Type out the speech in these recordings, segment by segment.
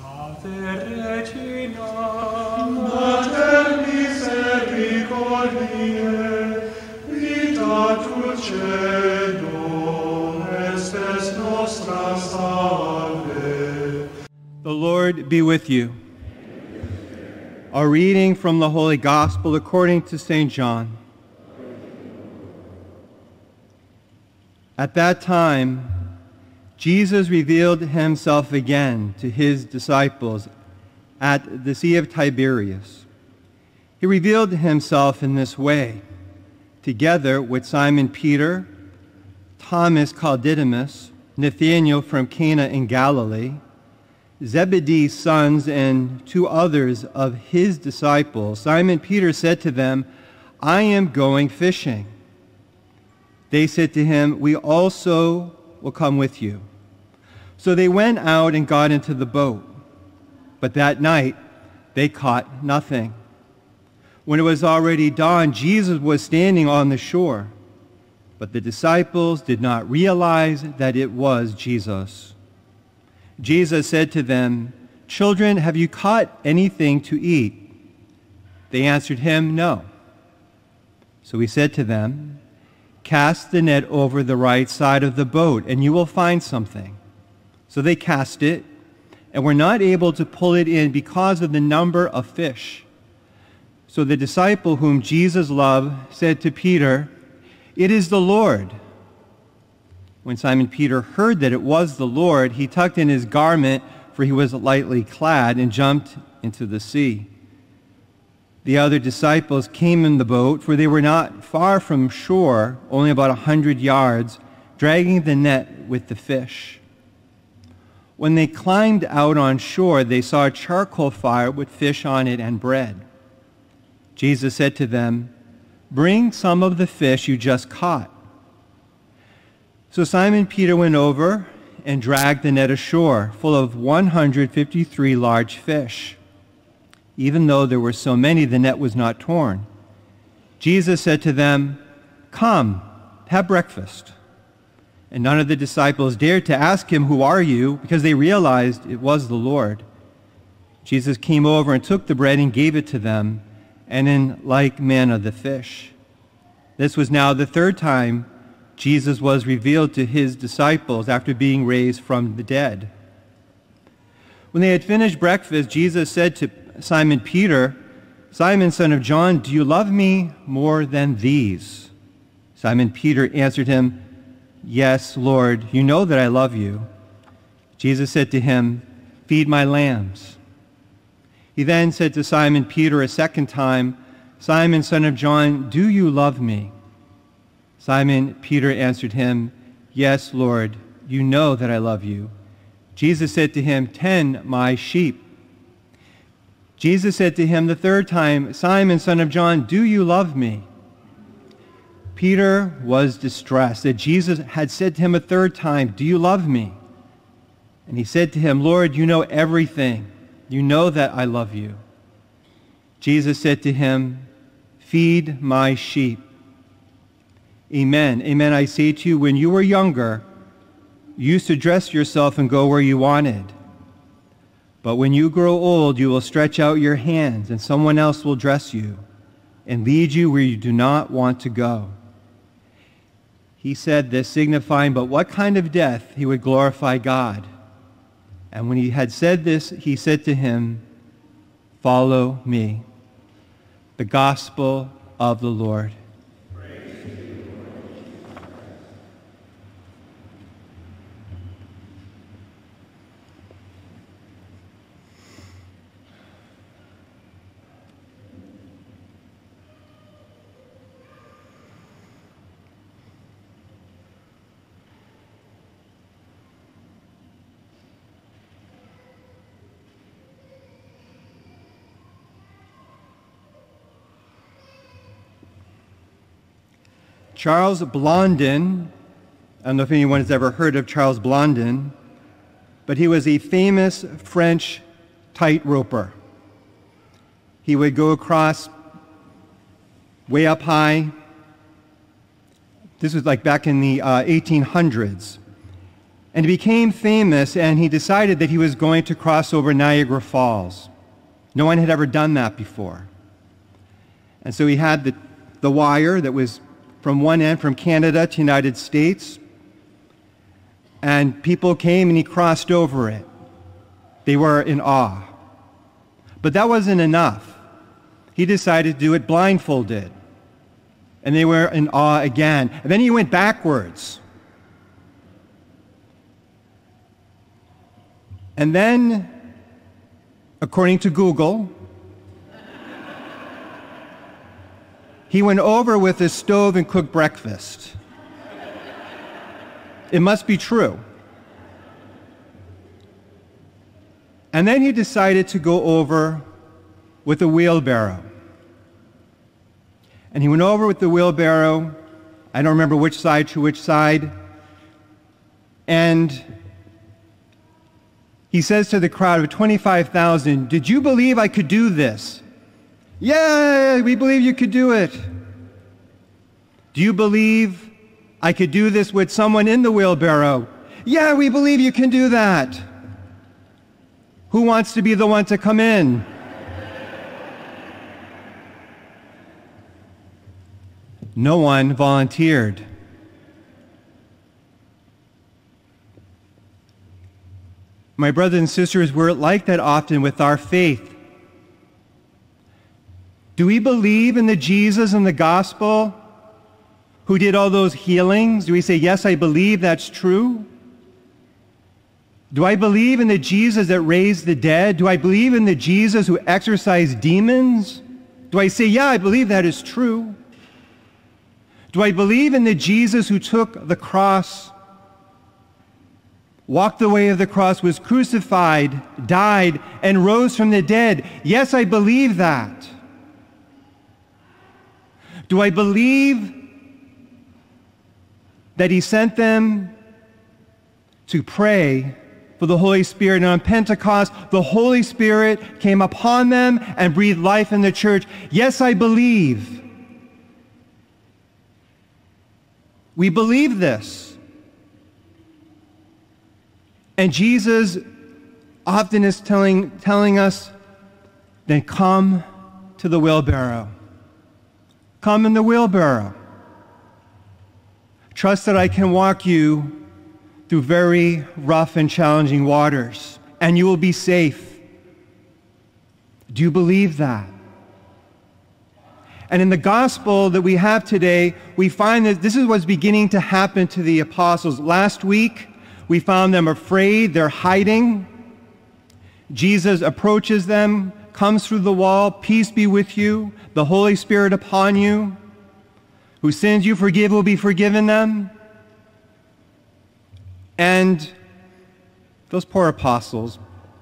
Mater misericordiae, vita dulcedum, estes nostra salve. The Lord be with you. A reading from the Holy Gospel according to St. John. At that time, Jesus revealed himself again to his disciples at the Sea of Tiberias. He revealed himself in this way, together with Simon Peter, Thomas called Didymus, Nathanael from Cana in Galilee, Zebedee's sons, and two others of his disciples. Simon Peter said to them, "I am going fishing." They said to him, "We also will come with you." So they went out and got into the boat. But that night they caught nothing. When it was already dawn, Jesus was standing on the shore. But the disciples did not realize that it was Jesus. Jesus said to them, "Children, have you caught anything to eat?" They answered him, "No." So he said to them, "Cast the net over the right side of the boat, and you will find something." So they cast it, and were not able to pull it in because of the number of fish. So the disciple whom Jesus loved said to Peter, "It is the Lord." When Simon Peter heard that it was the Lord, he tucked in his garment, for he was lightly clad, and jumped into the sea. The other disciples came in the boat, for they were not far from shore, only about 100 yards, dragging the net with the fish. When they climbed out on shore, they saw a charcoal fire with fish on it and bread. Jesus said to them, "Bring some of the fish you just caught." So Simon Peter went over and dragged the net ashore, full of 153 large fish. Even though there were so many, the net was not torn. Jesus said to them, "Come, have breakfast." And none of the disciples dared to ask him, "Who are you?" because they realized it was the Lord. Jesus came over and took the bread and gave it to them, and in like manner the fish. This was now the third time Jesus was revealed to his disciples after being raised from the dead. When they had finished breakfast, Jesus said to Simon Peter, "Simon, son of John, do you love me more than these?" Simon Peter answered him, "Yes, Lord, you know that I love you." Jesus said to him, "Feed my lambs." He then said to Simon Peter a second time, "Simon, son of John, do you love me?" Simon Peter answered him, "Yes, Lord, you know that I love you." Jesus said to him, "Tend my sheep." Jesus said to him the third time, "Simon, son of John, do you love me?" Peter was distressed that Jesus had said to him a third time, "Do you love me?" And he said to him, "Lord, you know everything. You know that I love you." Jesus said to him, "Feed my sheep." Amen, amen, I say to you, when you were younger, you used to dress yourself and go where you wanted. But when you grow old, you will stretch out your hands, and someone else will dress you and lead you where you do not want to go. He said this, signifying but what kind of death he would glorify God. And when he had said this, he said to him, "Follow me." The Gospel of the Lord. Charles Blondin, I don't know if anyone has ever heard of Charles Blondin, but he was a famous French tightroper. He would go across way up high. This was like back in the 1800s. And he became famous, and he decided that he was going to cross over Niagara Falls. No one had ever done that before. And so he had the wire that was from one end, from Canada to the United States, and people came and he crossed over it. They were in awe. But that wasn't enough. He decided to do it blindfolded. And they were in awe again. And then he went backwards. And then, according to Google, he went over with his stove and cooked breakfast. It must be true. And then he decided to go over with a wheelbarrow. And he went over with the wheelbarrow. I don't remember which side to which side. And he says to the crowd of 25,000, "Did you believe I could do this?" "Yeah, we believe you could do it." "Do you believe I could do this with someone in the wheelbarrow?" "Yeah, we believe you can do that." "Who wants to be the one to come in?" No one volunteered. My brothers and sisters, we're like that often with our faith. Do we believe in the Jesus in the gospel who did all those healings? Do we say, yes, I believe that's true? Do I believe in the Jesus that raised the dead? Do I believe in the Jesus who exorcised demons? Do I say, yeah, I believe that is true? Do I believe in the Jesus who took the cross, walked the way of the cross, was crucified, died, and rose from the dead? Yes, I believe that. Do I believe that he sent them to pray for the Holy Spirit? And on Pentecost, the Holy Spirit came upon them and breathed life in the church. Yes, I believe. We believe this. And Jesus often is telling us, then come to the wheelbarrow. Come in the wheelbarrow. Trust that I can walk you through very rough and challenging waters, and you will be safe. Do you believe that? And in the gospel that we have today, we find that this is what's beginning to happen to the apostles. Last week, we found them afraid, they're hiding. Jesus approaches them, comes through the wall, peace be with you, the Holy Spirit upon you. Whose sins you forgive will be forgiven them. And those poor apostles,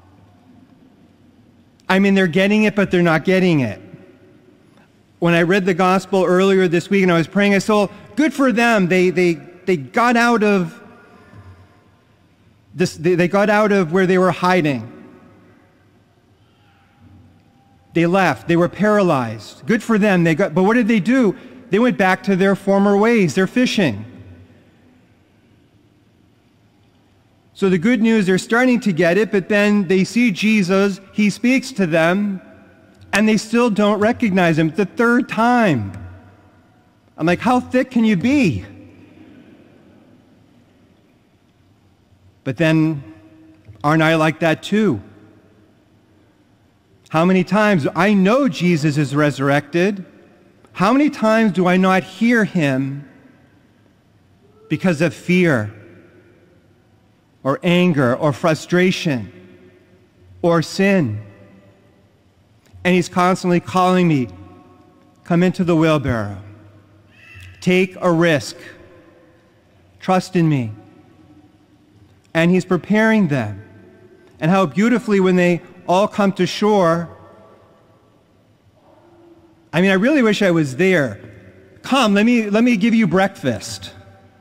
I mean, they're getting it, but they're not getting it. When I read the gospel earlier this week and I was praying, I said, well, good for them. They got out of this. They got out of where they were hiding. They left. They were paralyzed. Good for them. But what did they do? They went back to their former ways. They're fishing. So the good news, they're starting to get it, but then they see Jesus. He speaks to them, and they still don't recognize him. The third time. I'm like, how thick can you be? But then, aren't I like that too? How many times? I know Jesus is resurrected. How many times do I not hear him because of fear or anger or frustration or sin? And he's constantly calling me, come into the wheelbarrow. Take a risk. Trust in me. And he's preparing them. And how beautifully when they all come to shore, I mean, I really wish I was there. Come, let me give you breakfast.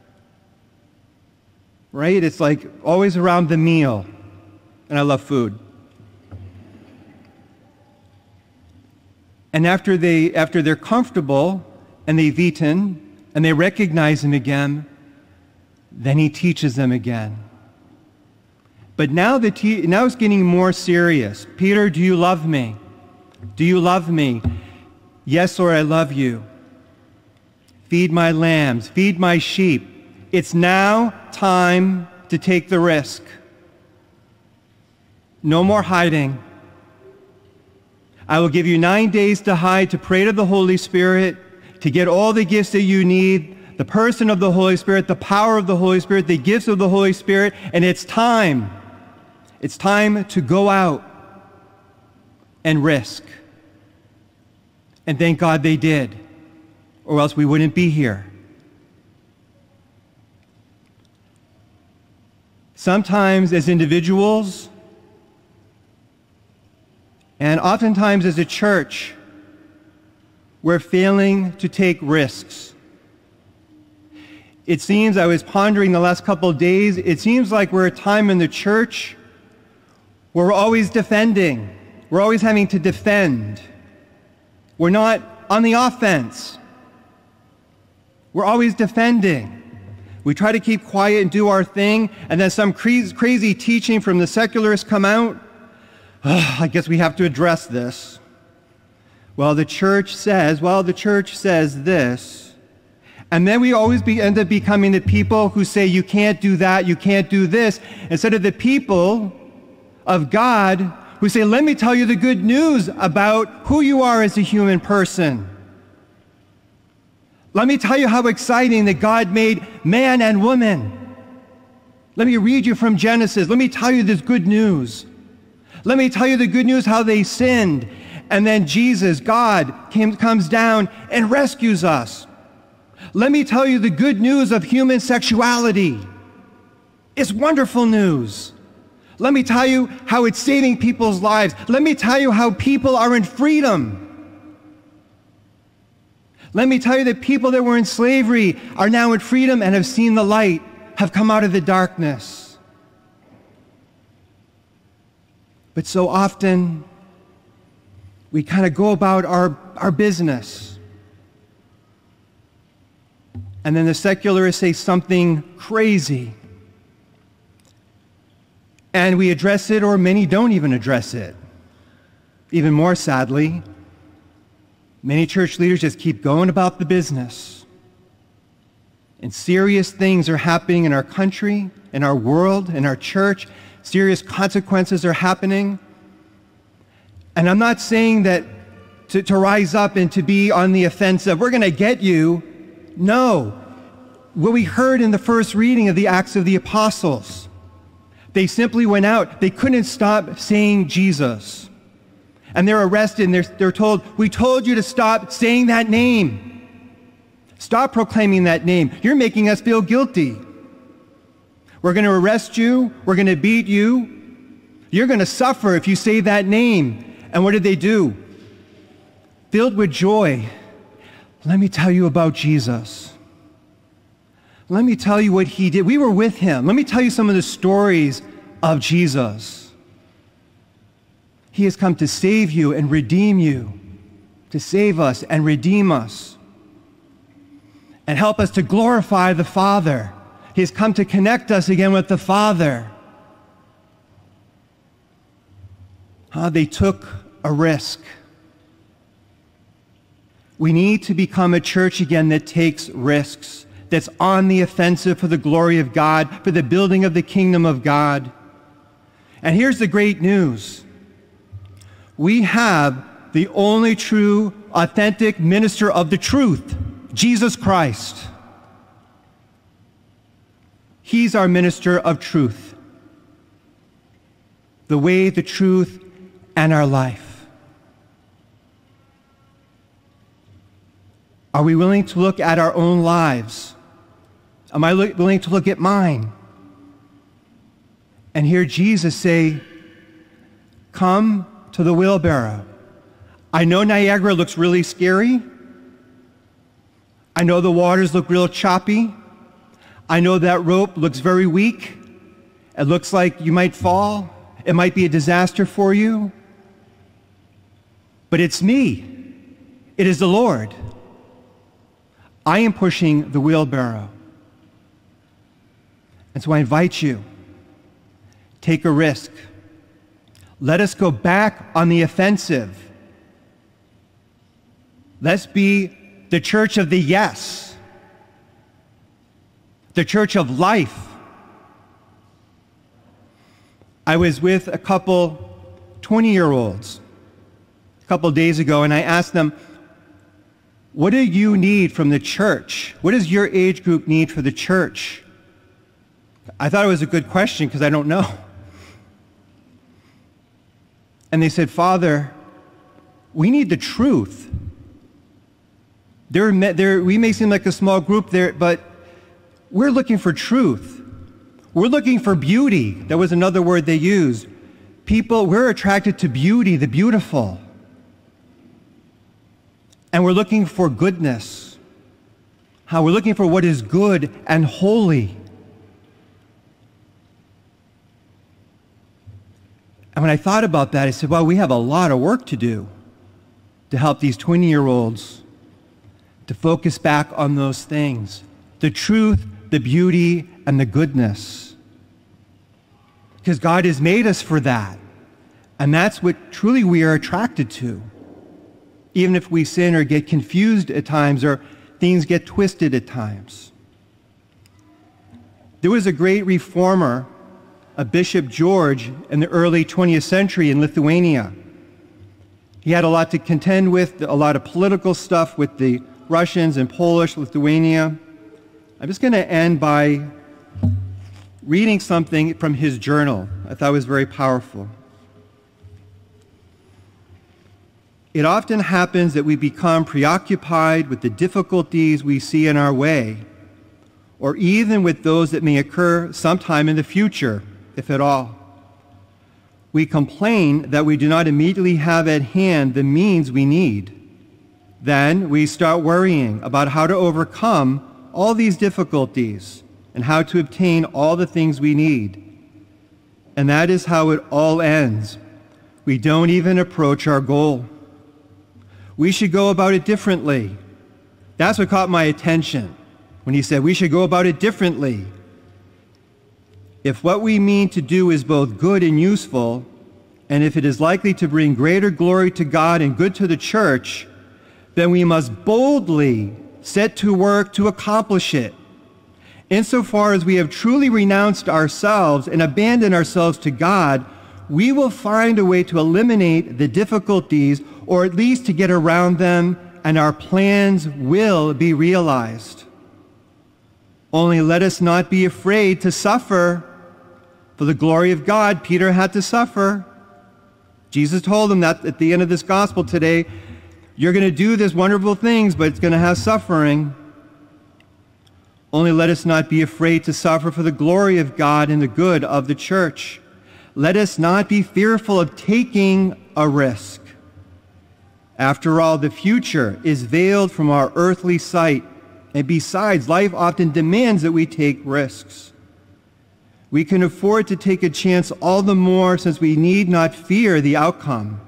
Right? It's like always around the meal. And I love food. And after they're comfortable and they've eaten and they recognize him again, then he teaches them again. But now it's getting more serious. Peter, do you love me? Do you love me? Yes, Lord, I love you. Feed my lambs, feed my sheep. It's now time to take the risk. No more hiding. I will give you 9 days to hide, to pray to the Holy Spirit, to get all the gifts that you need, the person of the Holy Spirit, the power of the Holy Spirit, the gifts of the Holy Spirit, and it's time. It's time to go out and risk. And thank God they did, or else we wouldn't be here. Sometimes as individuals, and oftentimes as a church, we're failing to take risks. It seems, I was pondering the last couple of days, it seems like we're at a time in the church where we're always defending. We're always having to defend. We're not on the offense. We're always defending. We try to keep quiet and do our thing, and then some crazy teaching from the secularists come out. I guess we have to address this. Well, the church says this. And then we always end up becoming the people who say, you can't do that, you can't do this, instead of the people of God who say, let me tell you the good news about who you are as a human person. Let me tell you how exciting that God made man and woman. Let me read you from Genesis. Let me tell you this good news. Let me tell you the good news how they sinned. And then Jesus, God, comes down and rescues us. Let me tell you the good news of human sexuality. It's wonderful news. Let me tell you how it's saving people's lives. Let me tell you how people are in freedom. Let me tell you that people that were in slavery are now in freedom and have seen the light, have come out of the darkness. But so often, we kind of go about our business. And then the secularists say something crazy. And we address it, or many don't even address it. Even more sadly, many church leaders just keep going about the business. And serious things are happening in our country, in our world, in our church. Serious consequences are happening. And I'm not saying that to rise up and to be on the offensive, we're going to get you. No. What we heard in the first reading of the Acts of the Apostles, they simply went out. They couldn't stop saying Jesus. And they're arrested and they're told, we told you to stop saying that name. Stop proclaiming that name. You're making us feel guilty. We're going to arrest you. We're going to beat you. You're going to suffer if you say that name. And what did they do? Filled with joy, let me tell you about Jesus. Let me tell you what he did. We were with him. Let me tell you some of the stories of Jesus. He has come to save you and redeem you, to save us and redeem us, and help us to glorify the Father. He has come to connect us again with the Father. They took a risk. We need to become a church again that takes risks, that's on the offensive for the glory of God, for the building of the kingdom of God. And here's the great news. We have the only true, authentic minister of the truth, Jesus Christ. He's our minister of truth, the way, the truth, and our life. Are we willing to look at our own lives? Am I willing to look at mine and hear Jesus say, come to the wheelbarrow. I know Niagara looks really scary. I know the waters look real choppy. I know that rope looks very weak. It looks like you might fall. It might be a disaster for you. But it's me. It is the Lord. I am pushing the wheelbarrow. And so I invite you, take a risk. Let us go back on the offensive. Let's be the church of the yes, the church of life. I was with a couple 20-year-olds a couple days ago, and I asked them, what do you need from the church? What does your age group need for the church? I thought it was a good question because I don't know. And they said, Father, we need the truth. We may seem like a small group there, but we're looking for truth. We're looking for beauty. That was another word they used. People, we're attracted to beauty, the beautiful. And we're looking for goodness. We're looking for what is good and holy. And when I thought about that, I said, well, we have a lot of work to do to help these 20-year-olds to focus back on those things, the truth, the beauty, and the goodness. Because God has made us for that. And that's what truly we are attracted to. Even if we sin or get confused at times or things get twisted at times. There was a great reformer, a Bishop George, in the early 20th century in Lithuania. He had a lot to contend with, a lot of political stuff with the Russians and Polish, Lithuania. I'm just going to end by reading something from his journal. I thought it was very powerful. It often happens that we become preoccupied with the difficulties we see in our way, or even with those that may occur sometime in the future, if at all. We complain that we do not immediately have at hand the means we need. Then we start worrying about how to overcome all these difficulties and how to obtain all the things we need. And that is how it all ends. We don't even approach our goal. We should go about it differently. That's what caught my attention when he said we should go about it differently. If what we mean to do is both good and useful, and if it is likely to bring greater glory to God and good to the church, then we must boldly set to work to accomplish it. Insofar as we have truly renounced ourselves and abandoned ourselves to God, we will find a way to eliminate the difficulties, or at least to get around them, and our plans will be realized. Only let us not be afraid to suffer. For the glory of God, Peter had to suffer. Jesus told him that at the end of this gospel today, you're going to do these wonderful things, but it's going to have suffering. Only let us not be afraid to suffer for the glory of God and the good of the church. Let us not be fearful of taking a risk. After all, the future is veiled from our earthly sight, and besides, life often demands that we take risks. We can afford to take a chance all the more since we need not fear the outcome.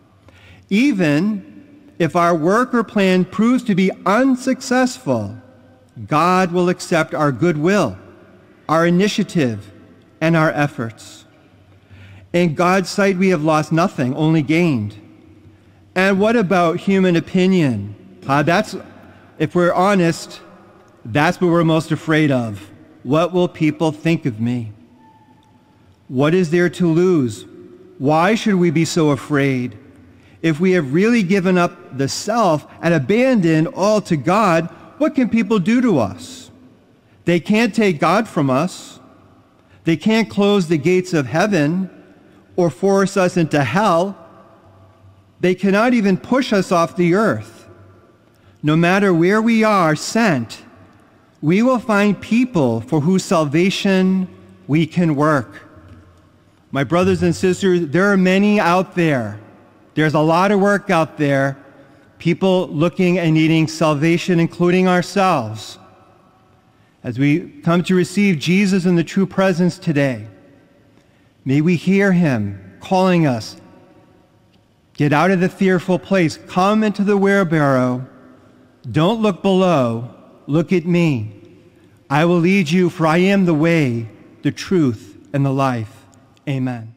Even if our work or plan proves to be unsuccessful, God will accept our goodwill, our initiative, and our efforts. In God's sight, we have lost nothing, only gained. And what about human opinion? If we're honest, that's what we're most afraid of. What will people think of me? What is there to lose? Why should we be so afraid? If we have really given up the self and abandoned all to God, what can people do to us? They can't take God from us. They can't close the gates of heaven or force us into hell. They cannot even push us off the earth. No matter where we are sent, we will find people for whose salvation we can work. My brothers and sisters, there are many out there. There's a lot of work out there. People looking and needing salvation, including ourselves. As we come to receive Jesus in the true presence today, may we hear him calling us, get out of the fearful place, come into the wheelbarrow, don't look below, look at me. I will lead you, for I am the way, the truth, and the life. Amen.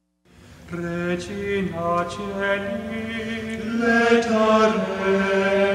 Regina Caeli, letare